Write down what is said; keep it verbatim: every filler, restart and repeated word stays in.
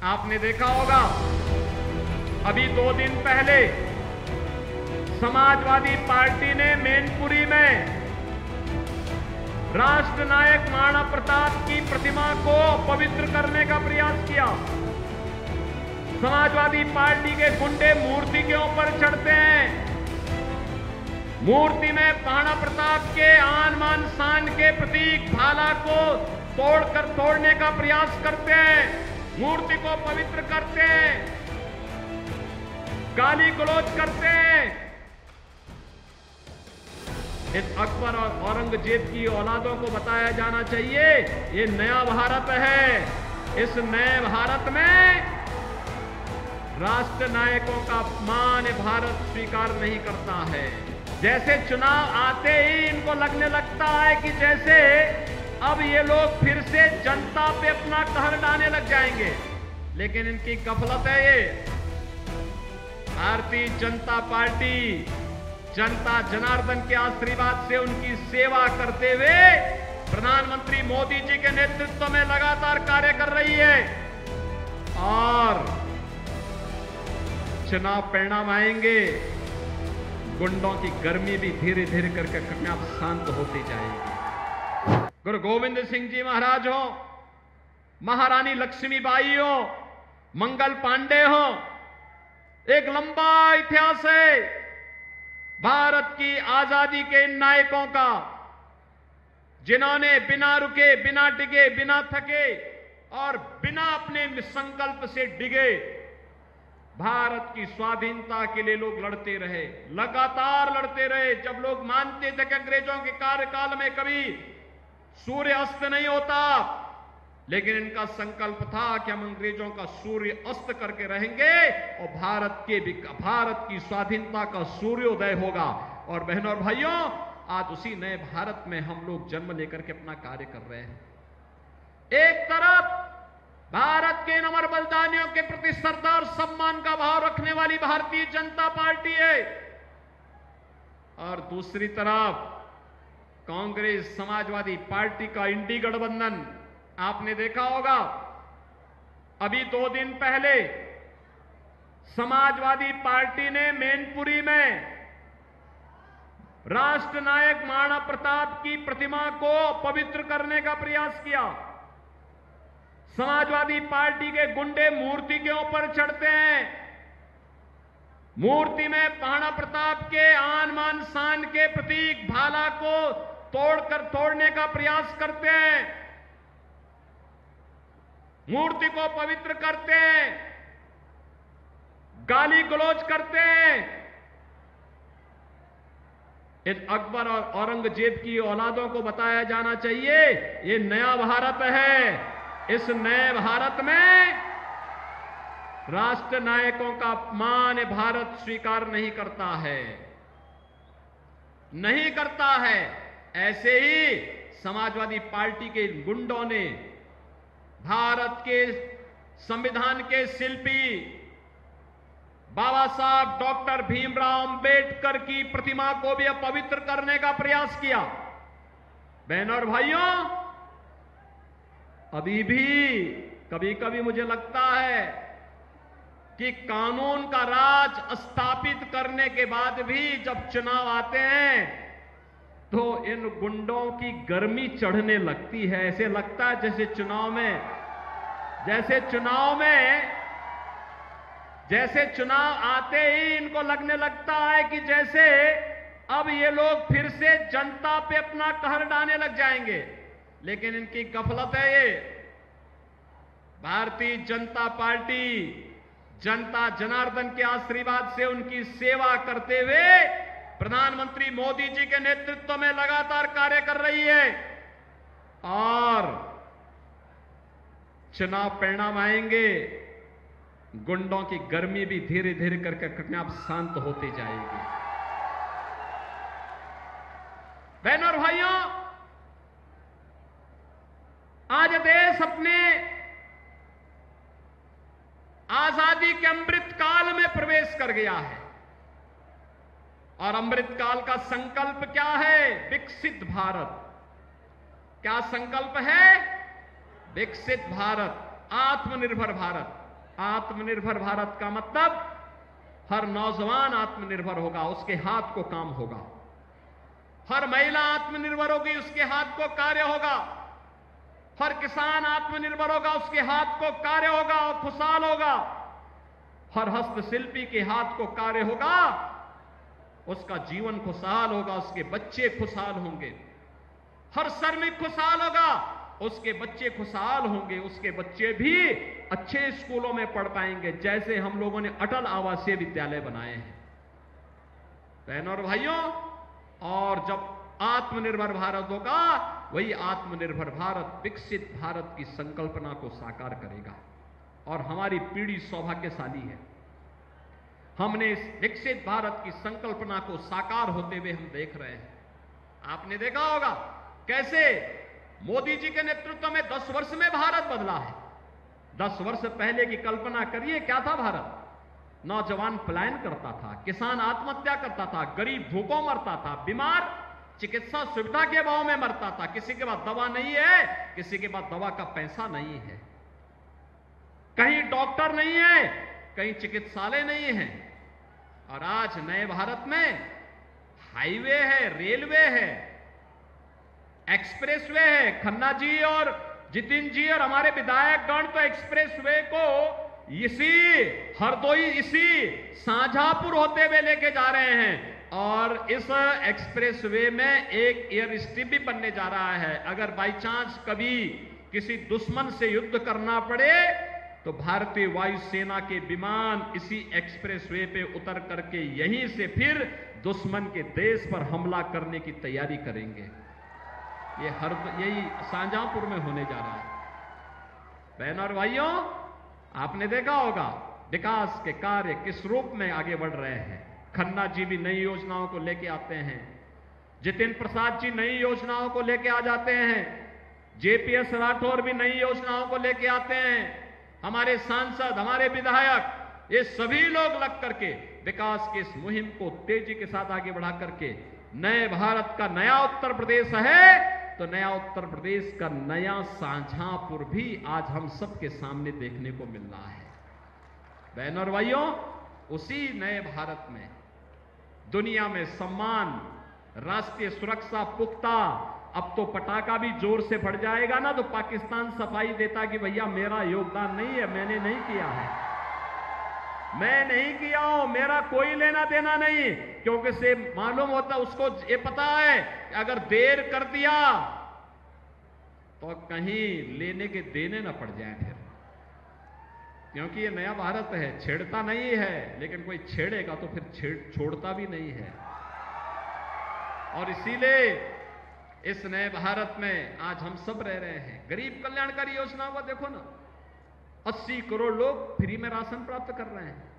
आपने देखा होगा अभी दो दिन पहले समाजवादी पार्टी ने मैनपुरी में राष्ट्र नायक महाराणा प्रताप की प्रतिमा को पवित्र करने का प्रयास किया। समाजवादी पार्टी के गुंडे मूर्ति के ऊपर चढ़ते हैं, मूर्ति में महाराणा प्रताप के आन बान शान के प्रतीक भाला को तोड़कर तोड़ने का प्रयास करते हैं, मूर्ति को पवित्र करते हैं, गाली गलौज करते हैं। इस अकबर और औरंगजेब की औलादों को बताया जाना चाहिए ये नया भारत है। इस नए भारत में राष्ट्र नायकों का अपमान भारत स्वीकार नहीं करता है। जैसे चुनाव आते ही इनको लगने लगता है कि जैसे अब ये लोग फिर से जनता पे अपना कहर डालने लग जाएंगे, लेकिन इनकी गफलत है। ये भारतीय जनता पार्टी जनता जनार्दन के आशीर्वाद से उनकी सेवा करते हुए प्रधानमंत्री मोदी जी के नेतृत्व में लगातार कार्य कर रही है। और चुनाव परिणाम आएंगे, गुंडों की गर्मी भी धीरे धीरे करके अपने आप शांत होती जाएगी। गुरु गोविंद सिंह जी महाराज हो, महारानी लक्ष्मीबाई हो, मंगल पांडे हो, एक लंबा इतिहास है भारत की आजादी के इन नायकों का, जिन्होंने बिना रुके, बिना डिगे, बिना थके और बिना अपने संकल्प से डिगे भारत की स्वाधीनता के लिए लोग लड़ते रहे, लगातार लड़ते रहे। जब लोग मानते थे कि अंग्रेजों के कार्यकाल में कभी सूर्य अस्त नहीं होता, लेकिन इनका संकल्प था कि हम अंग्रेजों का सूर्य अस्त करके रहेंगे और भारत के भारत की स्वाधीनता का सूर्योदय होगा। और बहनों और भाइयों, आज उसी नए भारत में हम लोग जन्म लेकर के अपना कार्य कर रहे हैं। एक तरफ भारत के अमर बलिदानियों के प्रति श्रद्धा और सम्मान का भाव रखने वाली भारतीय जनता पार्टी है, और दूसरी तरफ कांग्रेस समाजवादी पार्टी का इंडी गठबंधन। आपने देखा होगा अभी दो दिन पहले समाजवादी पार्टी ने मैनपुरी में राष्ट्र नायक महाराणा प्रताप की प्रतिमा को पवित्र करने का प्रयास किया। समाजवादी पार्टी के गुंडे मूर्ति के ऊपर चढ़ते हैं, मूर्ति में महाराणा प्रताप के आन बान शान के प्रतीक भाला को तोड़कर तोड़ने का प्रयास करते हैं, मूर्ति को पवित्र करते हैं, गाली गलौज करते हैं। इस अकबर और औरंगजेब की औलादों को बताया जाना चाहिए ये नया भारत है। इस नए भारत में राष्ट्र नायकों का अपमान भारत स्वीकार नहीं करता है, नहीं करता है। ऐसे ही समाजवादी पार्टी के गुंडों ने भारत के संविधान के शिल्पी बाबा साहब डॉक्टर भीमराव अंबेडकर की प्रतिमा को भी अपवित्र करने का प्रयास किया। बहनों और भाइयों, अभी भी कभी कभी मुझे लगता है कि कानून का राज स्थापित करने के बाद भी जब चुनाव आते हैं तो इन गुंडों की गर्मी चढ़ने लगती है। ऐसे लगता है जैसे चुनाव में जैसे चुनाव में जैसे चुनाव आते ही इनको लगने लगता है कि जैसे अब ये लोग फिर से जनता पे अपना कहर डालने लग जाएंगे, लेकिन इनकी गफलत है। ये भारतीय जनता पार्टी जनता जनार्दन के आशीर्वाद से उनकी सेवा करते हुए प्रधानमंत्री मोदी जी के नेतृत्व में लगातार कार्य कर रही है। और चुनाव परिणाम आएंगे, गुंडों की गर्मी भी धीरे धीरे करके अपने आप शांत होती जाएगी। बहनों और भाइयों, आज देश अपने आजादी के अमृत काल में प्रवेश कर गया है, और अमृत काल का संकल्प क्या है? विकसित भारत। क्या संकल्प है? विकसित भारत, आत्मनिर्भर भारत। आत्मनिर्भर भारत का मतलब हर नौजवान आत्मनिर्भर होगा, उसके हाथ को काम होगा। हर महिला आत्मनिर्भर होगी, उसके हाथ को कार्य होगा। हर किसान आत्मनिर्भर होगा, उसके हाथ को कार्य होगा और खुशहाल होगा। हर हस्तशिल्पी के हाथ को कार्य होगा, उसका जीवन खुशहाल होगा, उसके बच्चे खुशहाल होंगे। हर श्रमिक खुशहाल होगा, उसके बच्चे खुशहाल होंगे, उसके बच्चे भी अच्छे स्कूलों में पढ़ पाएंगे, जैसे हम लोगों ने अटल आवासीय विद्यालय बनाए हैं। बहनों और भाइयों, और जब आत्मनिर्भर भारत होगा, वही आत्मनिर्भर भारत विकसित भारत की संकल्पना को साकार करेगा। और हमारी पीढ़ी सौभाग्यशाली है, हमने इस विकसित भारत की संकल्पना को साकार होते हुए हम देख रहे हैं। आपने देखा होगा कैसे मोदी जी के नेतृत्व में दस वर्ष में भारत बदला है। दस वर्ष पहले की कल्पना करिए, क्या था भारत? नौजवान पलायन करता था, किसान आत्महत्या करता था, गरीब भूखों मरता था, बीमार चिकित्सा सुविधा के अभाव में मरता था, किसी के पास दवा नहीं है, किसी के पास दवा का पैसा नहीं है, कहीं डॉक्टर नहीं है, कहीं चिकित्सालय नहीं है। और आज नए भारत में हाईवे है, रेलवे है, एक्सप्रेसवे है। खन्ना जी और जितिन जी और हमारे विधायकगण तो एक्सप्रेसवे को इसी हरदोई, इसी शाहजहांपुर होते हुए लेके जा रहे हैं। और इस एक्सप्रेसवे में एक एयर स्ट्रिप भी बनने जा रहा है। अगर बाई चांस कभी किसी दुश्मन से युद्ध करना पड़े तो भारतीय वायुसेना के विमान इसी एक्सप्रेसवे पे उतर करके यहीं से फिर दुश्मन के देश पर हमला करने की तैयारी करेंगे। ये हर यही शाहजहांपुर में होने जा रहा है। बहनों और भाइयों, आपने देखा होगा विकास के कार्य किस रूप में आगे बढ़ रहे हैं। खन्ना जी भी नई योजनाओं को लेके आते हैं, जितिन प्रसाद जी नई योजनाओं को लेके आ जाते हैं, जेपीएस राठौर भी नई योजनाओं को लेके आते हैं, हमारे सांसद, हमारे विधायक, ये सभी लोग लग करके विकास की इस मुहिम को तेजी के साथ आगे बढ़ा करके नए भारत का नया उत्तर प्रदेश है, तो नया उत्तर प्रदेश का नया शाहजहांपुर भी आज हम सबके सामने देखने को मिल रहा है। बहनों और भाइयों, उसी नए भारत में दुनिया में सम्मान, राष्ट्रीय सुरक्षा पुख्ता, अब तो पटाखा भी जोर से फट जाएगा ना तो पाकिस्तान सफाई देता कि भैया मेरा योगदान नहीं है, मैंने नहीं किया है, मैं नहीं किया हूं, मेरा कोई लेना देना नहीं। क्योंकि से मालूम होता, उसको ये पता है कि अगर देर कर दिया तो कहीं लेने के देने ना पड़ जाए फिर, क्योंकि ये नया भारत है, छेड़ता नहीं है, लेकिन कोई छेड़ेगा तो फिर छेड़ छोड़ता भी नहीं है। और इसीलिए इस नए भारत में आज हम सब रह रहे हैं। गरीब कल्याणकारी योजनाओं को देखो ना, अस्सी करोड़ लोग फ्री में राशन प्राप्त कर रहे हैं।